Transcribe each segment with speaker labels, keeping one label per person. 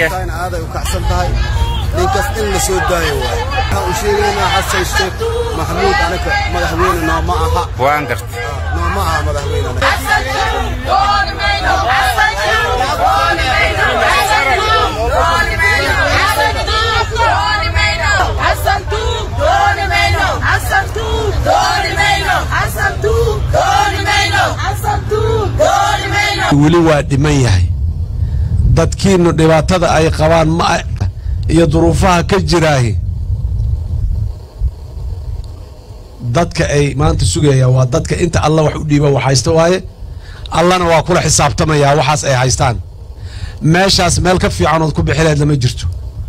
Speaker 1: كان هذا وكحسنتها لينكس إلا سودايو وشيرنا حسن الشيخ محمود عنك مدحوين إنه معها
Speaker 2: وانقرت
Speaker 1: إنه معها مدحوين أنا
Speaker 3: weli waa dhiman yahay dadkiinu dhibaatada ay qabaan ma iyo duruufaha ka jiraahi dadka ay maanta sugayaan waa dadka inta Allah wax u dhiiba wax haysta waaye Allahna waa kula xisaabtamaya waxaas ay haystaan meeshaas meel ka fiican oo ku bixileed lama jirto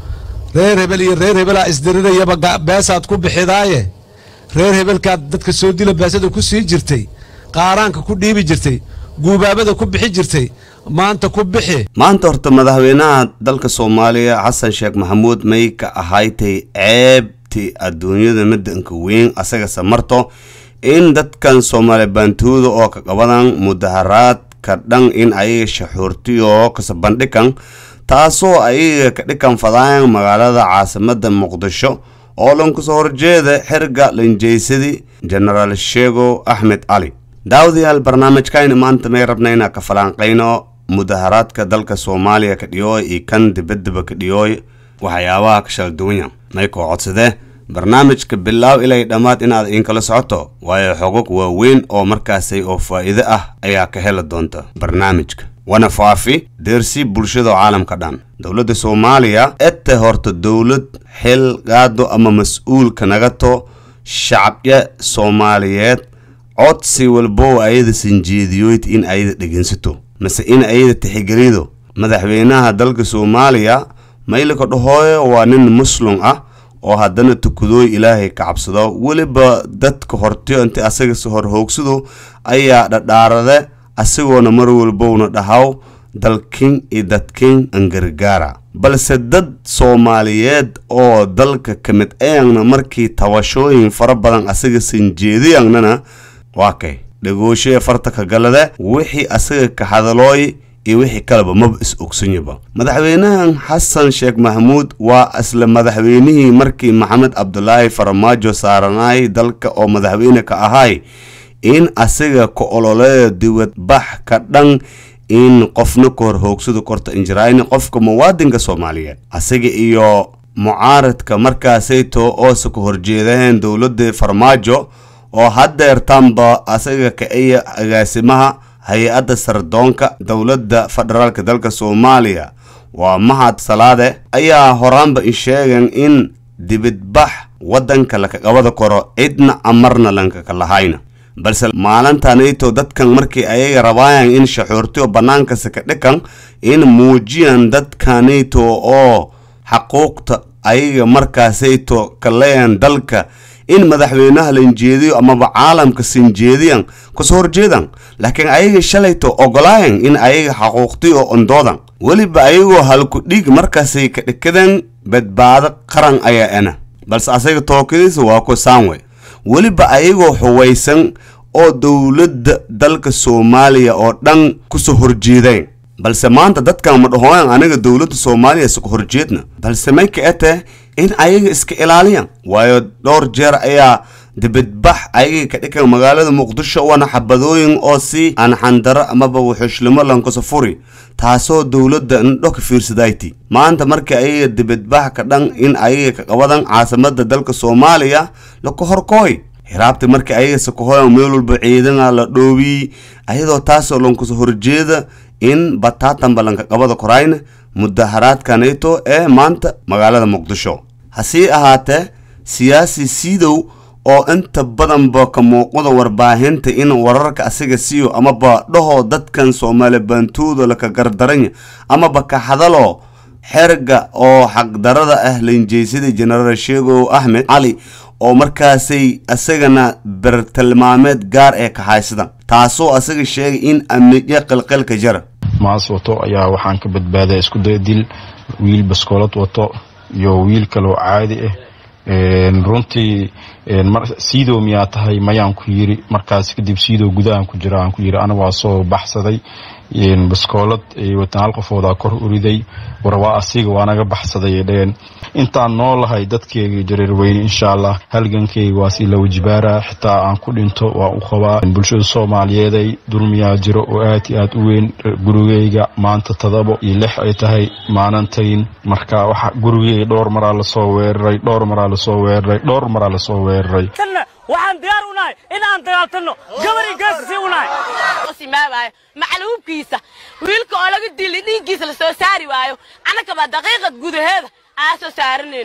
Speaker 3: reer hebel isdirirayaba beesaad ku bixidaaye reer hebelka dadka soo dila beesada ku sii jirtay qaaraanka ku dhiibi jirtay guubaabada ku bixi jirtay maanta ku bixi
Speaker 4: maanta horta madaxweynaha dalka Soomaaliya Xasan Sheekh Maxamuud may ka ahaaytay ceebti adduunyada midanka weyn asaga samarto in dadkan Soomaali baantuuda oo ka qabadan mudaharaad ka dhan in ay shaxuurtiyo ka sabandhigan taasoo ay ka dhigan fadaan magaalada caasimadda Muqdisho oo lan ku soo horjeeda xirga linjeysadii General Sheego Ahmed Ali daawadayaal barnaamijkan maanta may rabnayna ka falanqeyno mudaharaadka dalka Soomaaliya ka dhiyooy iyo kan dibadda ka dhiyooy waxyaabaha ka shal duwanya may ku codsadee barnaamijka bilaaw ilaa dhamaad inaad in kala socoto waayo xogog waaweyn oo markaasay oo faa'iido ah ayaa ka heli doonta barnaamijka wana faafi deersi bulshada caalamka dhan dawladda Soomaaliya ee horta dawlad xil qaado ama mas'uul ka nagato shacabka Soomaaliyeed codsi walbo ayada sinjeediyoyd in ayada dhageensato mase in ayada tixgelido madaxweynaha dalka Soomaaliya maylka dhahooyo waa nin muslim ah oo haddana tukadooy Ilaahay ka cabsado waliba dadka hortiyo inta asaga soo hor hoogsado ayaa dhadhaarade asagoona mar walbowna dhahaw dalkin iyo dadkin angargaara balse dad Soomaaliyeed oo dalka kamid ayna markii tawashooyin fara badan asaga sinjeediyanna waakay dhagooshay farta ka galada wixii asaga ka hadalooy iyo wixii kalaba mab is ogsanyiba madaxweynahan Xasan Sheekh Maxamuud waa asla madaxweynihii markii Maxamed Abdullaahi Farmaajo saaranay dalka oo madaxweyne ka ahay in asaga ku ololeeyo dibad bax ka dhan in qofna ku hor hoogsado korta injiraayna qofka muwaadinka Soomaaliyeed asaga iyo mucaaradka markaasayto oo soo horjeedeen dawladda Farmaajo oo haddeertanba asaga ka ay agaasimaha hay'adda sardoonka dawladda federaalka dalka Soomaaliya waa Mahad Salaade ayaa horaanba sheegeen in dibadbax wadanka la ka qabada karo cidna amarna lanka ka lahayna balse maalintaanayto dadkan markii ay rabayaan in shaxuurtiyo banaanka ka dhigan in muujiyaan dadkanayto oo xaquuqta ayaga markaasayto ka leeyaan dalka in madaxweynaha la injeediyo ama caalamka sinjeediyan ku soo horjeedan laakiin ayaga shalayto ogolaayeen in ayaga xaquuqtiyo ondoodan waliba ayagoo halku dhig markaasay ka dhikadeen badbaado qaran ayaa ana balse asaga tookadiisa waa ku saanway waliba ayagoo xuwaysan oo dawladda dalka Soomaaliya oo dhan ku soo horjeedeen balse maanta dadkan ma dhahoon aniga dawladda Soomaaliya soo horjeedna balse may ka ate in ayaga iska ilaaliyaan waayo dhowr jeer ayaa dibadbax ayaga ka dhigan magaalada Muqdisho wana xabadooyin oo si aan xandara ama wuxuuslimo lan ku safuri taasoo dawladda indho ka fiirsadayti maanta markii ayaga dibadbax ka dhan in ayaga ka qabadan caasimadda dalka Soomaaliya la ku horkooy hiraabta markii ayaga soo hooyaan meel walba ciidana la dhoobi ayadoo taasoo lan ku soo horjeeda in batatan balanka qabada korayna mudaharaadkaneeto ee maanta magaalada Muqdisho hasi ahaatee siyaasi siidow oo inta badan ba ka muuqda warbaahinta in wararka asiga siiyo ama ba dhaho dadkan Soomaali baantuuda la ka gardaran ama ba ka hadalo xerga oo xaq darada ah linjeysadii General Sheego Ahmed Ali oo markaasay asagana bartilmaameed gaar ee ka haysadan taasoo asaga sheegay in amniga qalqal ka jira
Speaker 5: maas wato ayaa waxaan ka badbaaday isku dil wiil baskoolad wato iyo wiil kale oo caadi ah runtii mar siido miyaa tahay mayaan ku yiri markaas kadib siido gudahan ku jira aan ku yiri ana waa soo baxsaday baskoolad ay wataan hal qofoodaa kor uriday warwaa asiga waa naga baxsaday ay dhaheen intaan noolahay dadkeyga jareer weyne insha allah halgankeyga waa si la wajibaara xitaa aan ku dhinto waa u qabaa bulshada Soomaaliyeed ay dulmiyaa jiro oo aad iyo aad u weyn gurigeyga maanta 7 iyo 6 ay tahay maalintayn marka waxa gurigeyga dhowr maraa la soo weeraray
Speaker 2: waxaan diyaar u nahay in aan dagaaltano gabari gaasi u nahay
Speaker 6: simaabay macluubkiisa wiilka oo laga dilay dhigiisa la soo saari waayo anaka ba daqiiqad gudaheeda soo saaraneen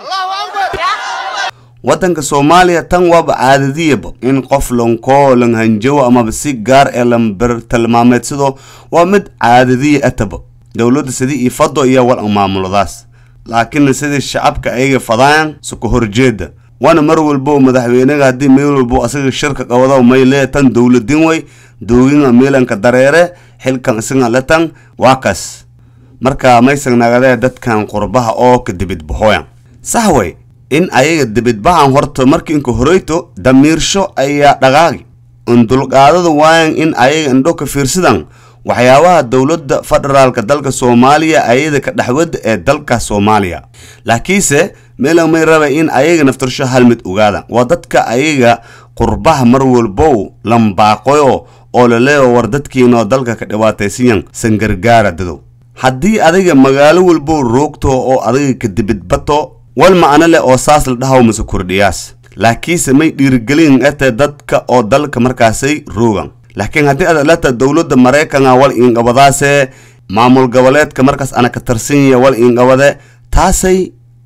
Speaker 4: wadanka Soomaaliya tan waba caadadiyaba in qof lonko lan hanjaw ama si gaar ee lambar tilmaameedsado waa mid caadadiye ataba dawladda sidii ifado iyo wal maamuladaas laakiin sidii shacabka ay fadaan suku horjeeda وانا مرول بو مدحوينيغا هدي ميول بو اسغ شركه قودا ميله تن دولدين وي دوغين ميلان كدريره خلكان اسغا لتن واكس marka maysan nagada dadkan qurbaha oo ka dibid bahooyan sahway in ayaga dibid bahan horto markii inka horeyto damiirsho ayaa dhaqaaqi undulqaadada waan in ayaga indho ka fiirsadan waxyaabaha dawladda federaalka dalka Soomaaliya ayada ka dhaxwada ee dalka Soomaaliya laakiinse meelan may raba in ayaga naftarsho hal mid ogaada waa dadka ayaga qurbaha mar walbo lambaaqoyo oo la leeyo war dadkiina dalka ka dhibaataysan sangargaara dado haddii adiga magaalo walbo roogto oo adiga ka dibid bato wal macna leh oo saas la dhahaw musu kordhiyaas laakiinse may dhiirgelin ata dadka oo dalka markaasay roogan laakiin haddii aad la tahay dawladda Mareykanka wal in qabadaase maamul goboleedka markaas ana ka tarsinya wal in qabade taasay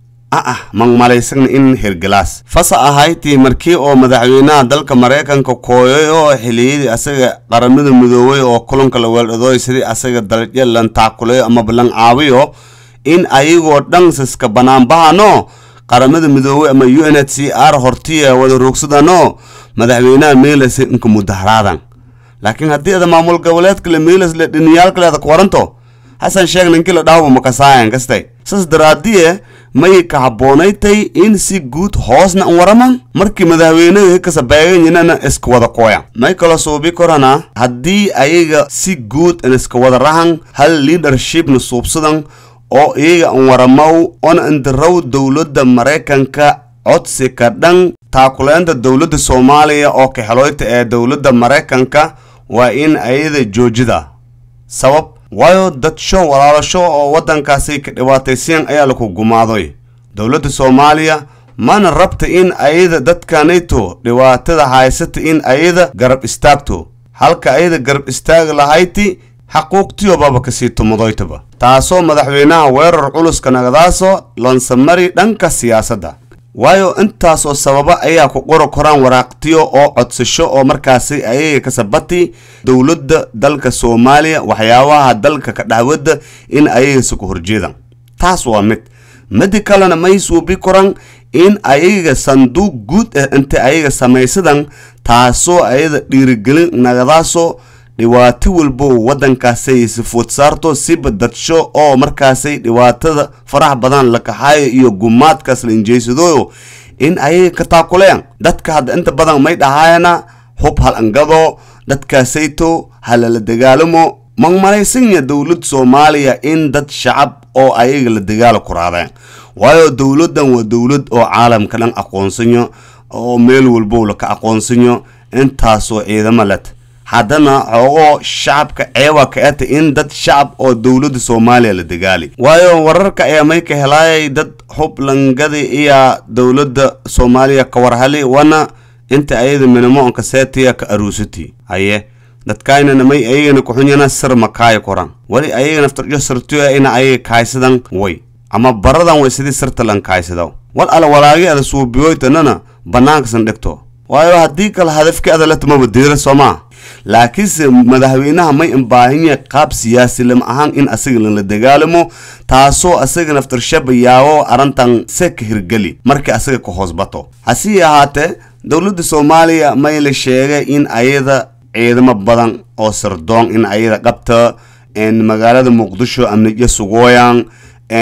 Speaker 4: man malaysan in hergalaas fasa ahayti markii oo madaxweynaha dalka Mareykanka kooyo xiliyadii asaga qaramada midoobay oo kulanka la weelado sidii asaga dalka lan taakulay ama balan caawiyo in ayagoo dhansaska banaan bahano qaramada midoobay ama UNHCR hortiya wada roogsadano madaxweynaha meelas in ku mudaharaadan laakiin haddii aad maamul goboleedka la meelas la dhiniyaalka la qoranto hasan sheeg ninkii la dhaawo ma kasaayan kastay sas daraadiye may ka haboonaytay in si guud hoosna waraman markii madaxweynaha ka sabeeyayna iska wada qooya may kala soo bi korana haddii ayaga si guud iska wada rahan hal leadership na suubsadan oo iyaga waramaw on indraw dawladda Mareykanka codsi ka dhan taakuleenta dawladda Soomaaliya oo ka xaloyta ee dawladda Mareykanka waa in ayada joojida sabab waayo dad show walaalasho oo wadankaasi ka dhibaataysan ayaa la ku gumaaday dawladda Soomaaliya mana rabta in ayada dadkanayto dhibaatada haysata in ayada garab istaagto halka ayada garab istaag lahayti حقوقتي وبابا كسيتو مضايتبا تاسو مدحوينها ويرر علوس كنغداسو لانسمري دنك السياسة دا وايو انتاسو سببا ايا كقورو كوران وراقتيو او عدسشو او مركاسي ايا كسبتي دولد دلك سوماليا وحياواها دلك كدعود ان ايا سكو هرجيدا تاسو امت مدي كالنا ميسو بي كوران in ayaga sanduuq guud inta ayaga samaysadan taaso ayada dhiirigelin nagadaasoo dhibaato walbo wadankaasay si food saarto si badadsho oo markaasay dhibaatada farax badan la kaxay iyo gumaadkaas la injeysado in ayaga ka taakuleen dadka hadda inta badan may dhahaayana hub hal angado dadkaasayto hal la dagaalamo magmalaysan dawlad Soomaaliya in dad shacab oo ayaga la dagaalo ku raadeen waayo dawladan waa dawlad oo caalamka dhan aqoonsanyo oo meel walbo la ka aqoonsanyo intaasoo ciidamo leh haddana xogo shacabka ceewa ka ata in dad shacab oo dawladda Soomaaliya la dagaali waayo wararka ay may ka helay dad hub langada iyo dawladda Soomaaliya ka warhali wana inta ayada minimo ka seetiya ka aruusati haye dadkaayna may ayagana ku xunyana sir makaay koran wali ayagana naftarjo sirtiyo ina ay kaaysadan way ama baradan way sidii sirta lan kaaysadao wal ala walaagi ada suubiyoytanana banaanka san dhigto waayo hadii kala hadafka ada la tuma wadiira Soomaa laakiin madaxweynaha may baahinya qaab siyaasi lama ahan in asaga la dagaalamo taasoo asaga naftar shabayaawo arintan sek hirgali markii asaga ku hoosbato hasi ahaate dawladda Soomaaliya may la sheegay in ayada ciidamo badan oo sirdoon in ayada qabta in magaalada Muqdisho amniga sugooyaan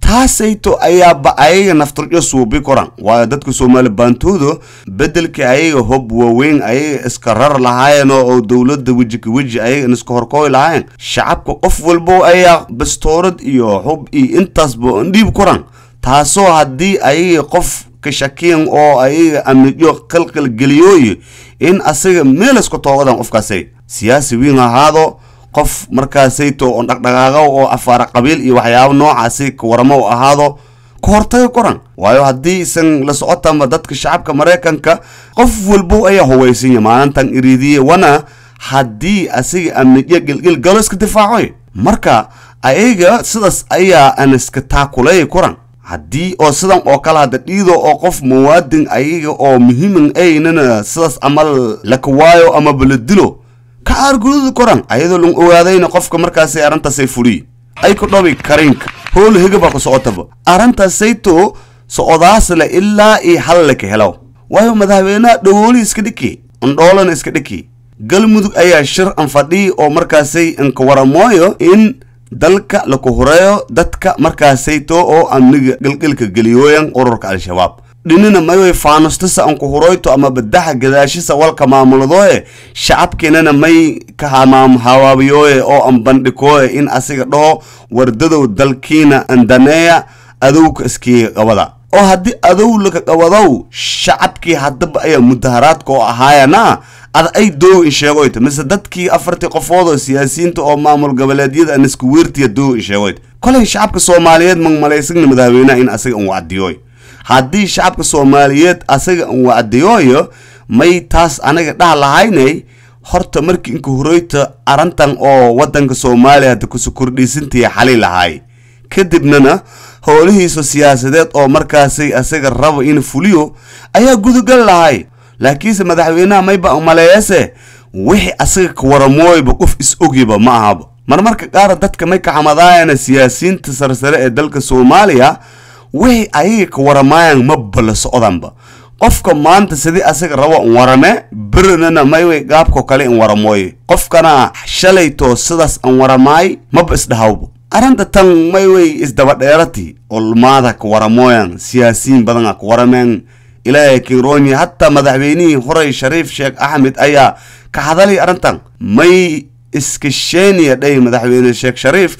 Speaker 4: taasayto ayaaba ayaga naftarjo suubi koran waa dadka Soomaali baantoodo bedelka ayaga hob waaweyn ayaga iska rar lahaayeen oo dawladda waji ayaga iska horkooy lahaayeen shacabka qof walbo ayaa bastoorad iyo hub iyo intaasba dhiib koran taasoo haddii ayaga qof ka shakiyan oo ayaga amniyo qalqal geliyooy in asaga meel isku toogadan qofkaasay siyaasi weyn ahaado qof markaasayto oo dhaqdhaqaaqa oo afaar qabiil iyo waxyaabo noocaasi ka waramo ahaado ka hortay koran waayo haddii isan la socotama dadka shacabka Mareykanka qof walbo ayaa huwaysan maalintan iriidiye wana haddii asiga amniyo gilgil galo iska difaacoy marka ayaga sidaas ayaa aan iska taakulay koran haddii oo sidan oo kala hada dhiido oo qof muwaadin ayaga oo muhiim aynana sidaas amal la kwaayo ama baladilo ka argudu koran ayadoo loo ogaadayna qofka markaas ay arintaasay furi ay ku dhabi karinka hool higaba ku socotaba arintaasayto socdaas la ilaa i hal ka helo waayo madaxweynaha dhawooli iska dhiki ndoolan iska dhiki galmudug ayaa shir an fadhi oo markaasay in ka waramooyo in dalka la ku horeeyo dadka markaasayto oo amniga galgalka geliyooyan ururka al-shabaab dhinina may faanustisa an ku horeyto ama badaxa gadaashisa walka maamuladooye shacabkeenana may ka hawaabiyoye oo an bandhikooye in asiga dhaho wardadow dalkiina andaneeya adowka iskii qabada oo haddii adow laka qabadow shacabkii haddaba ayaa mudaharaadka oo ahaayana ad ay doo in sheegoyto mise dadkii afartii qofood oo siyaasiyiinta oo maamul goboleedyada aan isku weertiya doo in sheegoyto kolay shacabka Soomaaliyeed magmalaysan madaxweynaha in asiga uu wacdiyoy haddii shacabka Soomaaliyeed asaga uu wacdiyoyo may taas anaga dhax lahaynay horta markii inka horeyta arintan oo wadanka Soomaaliya hadda ku kordhisantii xalay lahay kadibna howlihiisa siyaasadeed oo markaasay asaga rabo in fuliyo ayaa gudugal lahay laakiin madaxweynaha may ba umaleeyase wixii asaga ka waramooyba qof is ogiba ma ahaba marmarka qaar dadka may ka xamadaayana siyaasiyiinta sarsare ee dalka Soomaaliya wixii ayaga ka waramayaan ma bala socdanba qofka maanta sidii asaga rabo warame birnana may way gaabko kale in waramooy qofkana shalayto sidaas an waramay ma isdahawbo aranta tan may way isdaba dheerati ulmaada ka waramooyan siyaasiyiin badan ka warameen ilaahay kirooni hatta madaxweynihii horay Shariif Sheekh Ahmed ayaa ka hadalay arintan may iska sheeniya dhay madaxweyne Sheekh Shariif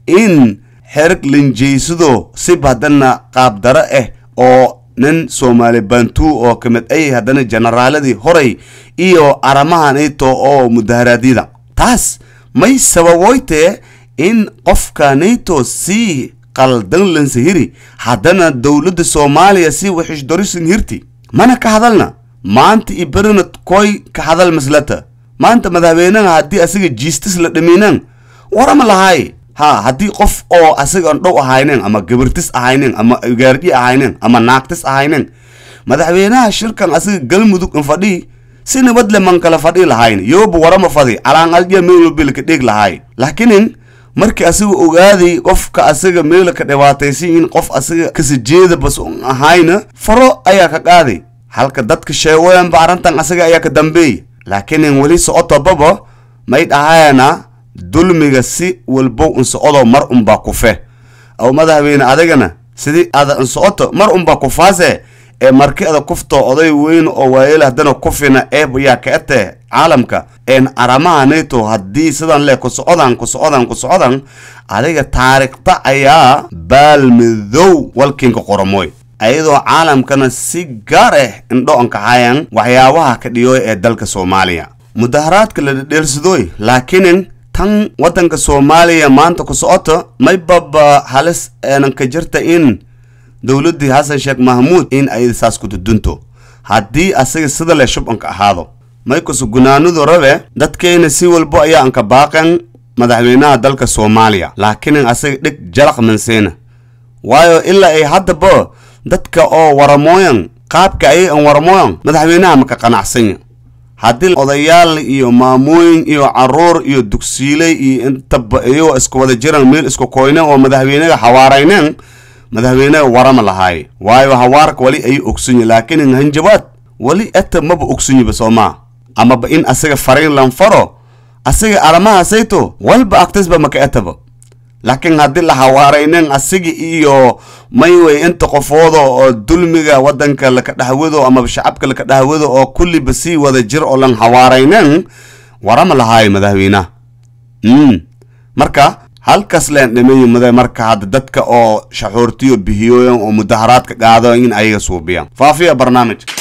Speaker 4: in herk linjeysado si badana qaab dara oo nin Soomaali bantu oo kamid ay hadana generaaladii horay iyo aramahan ito oo mudaharaadida taas may sababoyte in qofka neeto si qaldan lan sihiri hadana dawladda Soomaaliya si wixish dorisin hirti mana ka hadalna maanta ibarna koy ka hadal maslata maanta madaxweynaha haddii asiga justice la dhamiinan warama lahay haddii qof oo asaga dhow ahayneen ama gabartis ahayneen ama gaardi ahayneen ama naagtis ahayneen madaxweynaha shirkan asaga galmudug in fadhi si nabad le man kala fadhi lahayn yoob warama fadhi alaan aljiya meel bil ka dhig lahay laakiin markii asaga ogaaday qofka asaga meel ka dhibaataysan in qof asaga ka sijeeda bas ahayna faro ayaa ka qaaday halka dadka sheegoyan baarantan asaga ayaa ka dambeey laakiin wali socoto baba may dhahayna dulmiga si walbo un socodo mar ba kufe aw madaxweyne adagana sidii aad un socoto mar ba kufaase ee markii aad kufto oday weyn oo waayeel hadana kufina yaa ka ate caalamka in aramaha neeto haddii sidan le ku socodaan adiga taariikhda ayaa baalmidow walkiinka qoramoy ayadoo caalamkana si gaar indho an ka hayaan waxyaabaha ka dhiyo ee dalka Soomaaliya mudaharaadka la dheersadooy laakiin tan wadanka Soomaaliya maanta ku socoto may baba halis aan ka jirta in dawladda Xasan Sheekh Mahmoud in ay saas ku dudunto haddii asaga sida la shub an ka ahaado may ku sugnaanudo rabe dadkeena si walbo ayaa an ka baaqan madaxweynaha dalka Soomaaliya laakiin asaga dhig jalaq manseena waayo ilaa ay hadaba dadka oo waramooyan qaabka ay an waramooyan madaxweynaha ma ka qanacsan haddii odayaal iyo maamooyin iyo caruur iyo dugsiilay iyo intaba iyo isku wada jiraan meel isku kooyneen oo madaxweynaha xawaarayneen madaxweynaha warama lahaay waayo hawaarka wali ay ogsunya laakiin hanjabaad wali ata maba ogsunya basoma ama ba in asaga fariin lan faro asaga aramaha sayto walba aktasba maka ataba laakiin haddii la hawaaraynin asiga iyo mayway inta qofooda oo dulmiga wadanka laka dhahwado ama shacabka laka dhahwado oo kulliba sii wada jir oo lan hawaaraynin warama lahaay madaxweynaha marka halkaas leen dhimayimada marka hadda dadka oo shaxuurtiyo bihiyooyan oo mudaharaadka qaado in ayaga suubiyaan faafiya barnaamij